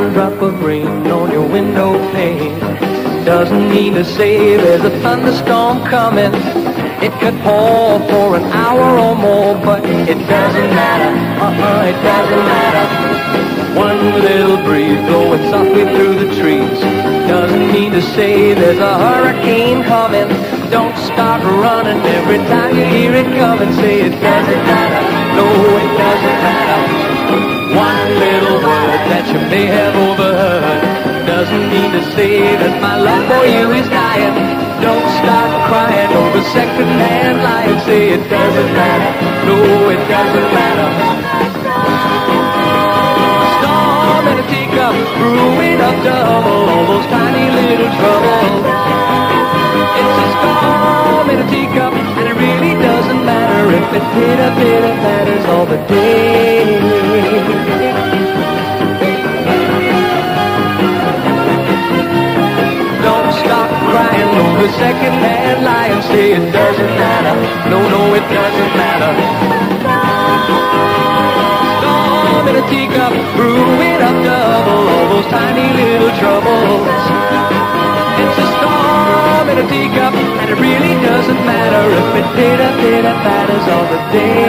one drop of rain on your window pane doesn't mean to say there's a thunderstorm coming. It could pour for an hour or more, but it doesn't matter, it doesn't matter. One little breeze blowing softly through the trees doesn't mean to say there's a hurricane coming. Don't start running every time you hear it coming. Say it doesn't matter, no it doesn't matter. One little word that you may have overheard doesn't mean to say that my love for you is dying. Don't start crying over second-hand lying. Say it doesn't matter, no it doesn't matter. Storm in a teacup, brewing up double, all those tiny little troubles. It's a storm in a teacup, and it really doesn't matter if it pitter-patters all the day. Don't stop crying over second-hand lying. Say it doesn't matter, no, no, it doesn't matter. Storm in a teacup, brewing up double, all those tiny little troubles. It's a storm in a teacup, and it really doesn't matter if it pitter-patters all the day.